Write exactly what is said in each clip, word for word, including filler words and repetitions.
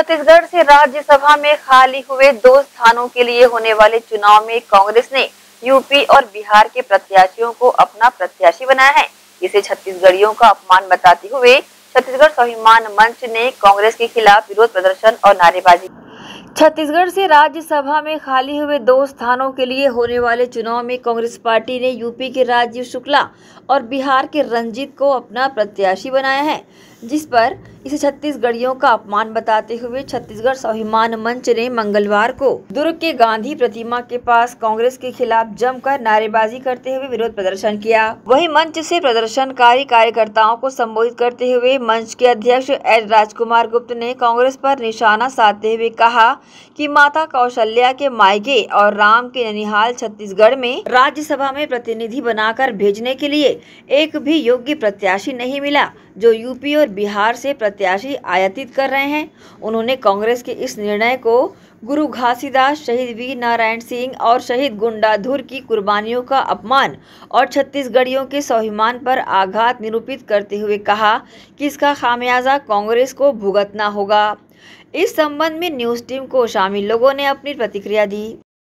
छत्तीसगढ़ से राज्यसभा में खाली हुए दो स्थानों के लिए होने वाले चुनाव में कांग्रेस ने यूपी और बिहार के प्रत्याशियों को अपना प्रत्याशी बनाया है। इसे छत्तीसगढ़ियों का अपमान बताते हुए छत्तीसगढ़ स्वाभिमान मंच ने कांग्रेस के खिलाफ विरोध प्रदर्शन और नारेबाजी। छत्तीसगढ़ से राज्यसभा में खाली हुए दो स्थानों के लिए होने वाले चुनाव में कांग्रेस पार्टी ने यूपी के राजीव शुक्ला और बिहार के रंजीत को अपना प्रत्याशी बनाया है, जिस पर इसे छत्तीसगढ़ियों का अपमान बताते हुए छत्तीसगढ़ स्वाभिमान मंच ने मंगलवार को दुर्ग के गांधी प्रतिमा के पास कांग्रेस के खिलाफ जमकर नारेबाजी करते हुए विरोध प्रदर्शन किया। वहीं मंच से प्रदर्शनकारी कार्यकर्ताओं को संबोधित करते हुए मंच के अध्यक्ष एच राजकुमार गुप्त ने कांग्रेस पर निशाना साधते हुए कहा कि माता कौशल्या के मायके और राम के ननिहाल छत्तीसगढ़ में राज्यसभा में प्रतिनिधि बनाकर भेजने के लिए एक भी योग्य प्रत्याशी नहीं मिला, जो यूपी और बिहार से प्रत्याशी आयातित कर रहे हैं। उन्होंने कांग्रेस के इस निर्णय को गुरु घासीदास, शहीद वीर नारायण सिंह और शहीद गुंडाधुर की कुर्बानियों का अपमान और छत्तीसगढ़ियों के स्वाभिमान पर आघात निरूपित करते हुए कहा कि इसका खामियाजा कांग्रेस को भुगतना होगा। इस संबंध में न्यूज टीम को शामिल लोगों ने अपनी प्रतिक्रिया दी।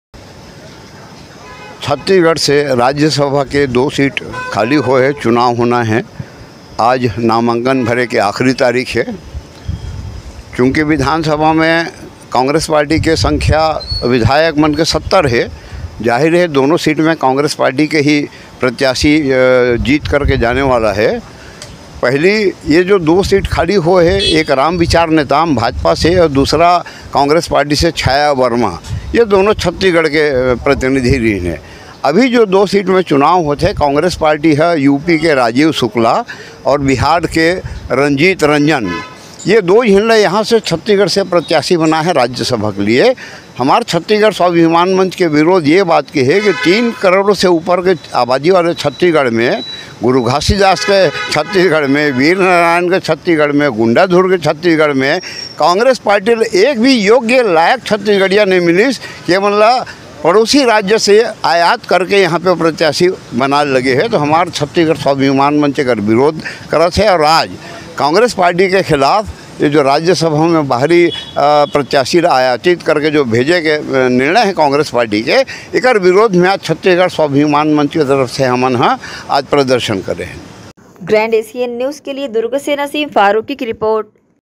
छत्तीसगढ़ से राज्यसभा के दो सीट खाली हुए चुनाव होना है। आज नामांकन भरे के आखिरी तारीख है। चूँकि विधानसभा में कांग्रेस पार्टी के संख्या विधायक मन के सत्तर है, जाहिर है दोनों सीट में कांग्रेस पार्टी के ही प्रत्याशी जीत करके जाने वाला है। पहली ये जो दो सीट खाली हुए है, एक राम विचार नेताम भाजपा से और दूसरा कांग्रेस पार्टी से छाया वर्मा, ये दोनों छत्तीसगढ़ के प्रतिनिधि रही हैं। अभी जो दो सीट में चुनाव होते हैं, कांग्रेस पार्टी है यूपी के राजीव शुक्ला और बिहार के रंजीत रंजन, ये दो झंडे यहाँ से छत्तीसगढ़ से प्रत्याशी बना है राज्यसभा के लिए। हमारे छत्तीसगढ़ स्वाभिमान मंच के विरोध ये बात की है कि तीन करोड़ से ऊपर के आबादी वाले छत्तीसगढ़ में, गुरु घासीदास के छत्तीसगढ़ में, वीर नारायण के छत्तीसगढ़ में, गुंडाधुर के छत्तीसगढ़ में कांग्रेस पार्टी एक भी योग्य लायक छत्तीसगढ़िया नहीं मिली कि मतलब पड़ोसी राज्य से आयात करके यहाँ पे प्रत्याशी बनाने लगे हैं। तो हमारे छत्तीसगढ़ स्वाभिमान मंच का विरोध करत है और आज कांग्रेस पार्टी के खिलाफ ये जो राज्यसभा में बाहरी प्रत्याशी आयातित करके जो भेजे के निर्णय है कांग्रेस पार्टी के, एक विरोध में आज छत्तीसगढ़ स्वाभिमान मंच की तरफ से हमन हाँ आज प्रदर्शन करे हैं। ग्रैंड एशियन न्यूज़ के लिए दुर्ग से नसीम फारूकी की रिपोर्ट।